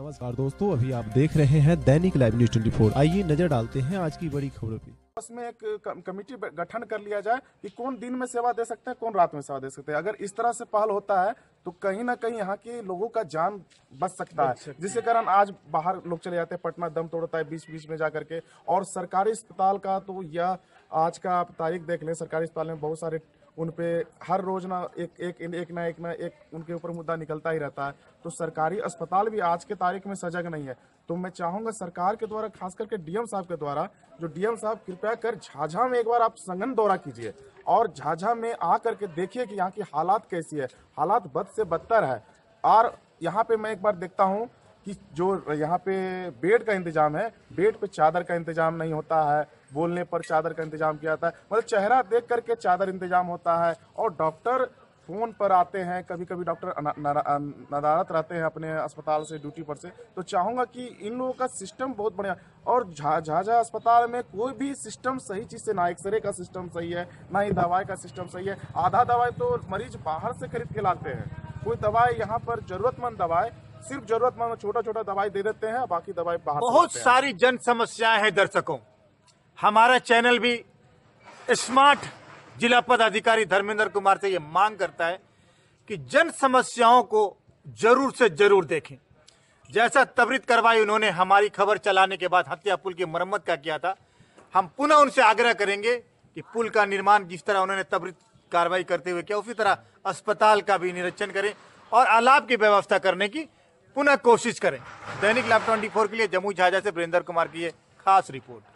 नमस्कार दोस्तों, अभी आप देख रहे हैं दैनिक लाइव न्यूज 24। आइए नजर डालते हैं आज की बड़ी खबरों पे। उसमें एक कमेटी गठन कर लिया जाए कि कौन दिन में सेवा दे सकते हैं, कौन रात में सेवा दे सकते हैं। अगर इस तरह से पहल होता है तो कहीं ना कहीं यहाँ के लोगों का जान बच सकता है, जिसके कारण आज बाहर लोग चले जाते हैं, पटना दम तोड़ता है बीच बीच में जा करके। और सरकारी अस्पताल का तो यह आज का आप तारीख देख लें, सरकारी अस्पताल में बहुत सारे उन पे हर रोज ना एक उनके ऊपर मुद्दा निकलता ही रहता है। तो सरकारी अस्पताल भी आज के तारीख में सजग नहीं है। तो मैं चाहूंगा सरकार के द्वारा, खास करके डीएम साहब के द्वारा, जो डीएम साहब कृपया कर झाझा में एक बार आप संघन दौरा कीजिए और झाझा में आ करके देखिए कि यहाँ की हालात कैसी है। हालात बद से बदतर है। और यहाँ पे मैं एक बार देखता हूँ कि जो यहाँ पे बेड का इंतजाम है, बेड पे चादर का इंतजाम नहीं होता है, बोलने पर चादर का इंतजाम किया जाता है, मतलब चेहरा देख करके चादर इंतजाम होता है। और डॉक्टर फोन पर आते हैं, कभी कभी डॉक्टर नदारत रहते हैं अपने अस्पताल से, ड्यूटी पर से। तो चाहूंगा कि इन लोगों का सिस्टम बहुत बढ़िया। और झाझा अस्पताल में कोई भी सिस्टम सही चीज से, ना एक्सरे का सिस्टम सही है, ना ही दवाई का सिस्टम सही है। आधा दवाई तो मरीज बाहर से खरीद के लाते हैं। कोई दवाई यहाँ पर जरूरतमंद दवाई, सिर्फ जरूरतमंद छोटा छोटा दवाई दे देते हैं, बाकी दवाई बाहर से बहुत लाते हैं। सारी जन समस्याएं हैं दर्शकों। हमारा चैनल भी स्मार्ट जिला पदाधिकारी धर्मेंद्र कुमार से ये मांग करता है कि जन समस्याओं को जरूर से जरूर देखें। जैसा त्वरित कार्रवाई उन्होंने हमारी खबर चलाने के बाद हत्या पुल की मरम्मत का किया था, हम पुनः उनसे आग्रह करेंगे कि पुल का निर्माण जिस तरह उन्होंने त्वरित कार्रवाई करते हुए किया, उसी तरह अस्पताल का भी निरीक्षण करें और अलाव की व्यवस्था करने की पुनः कोशिश करें। दैनिक लाइव 24 के लिए जमुई झाझा से वीरेंद्र कुमार की ये खास रिपोर्ट।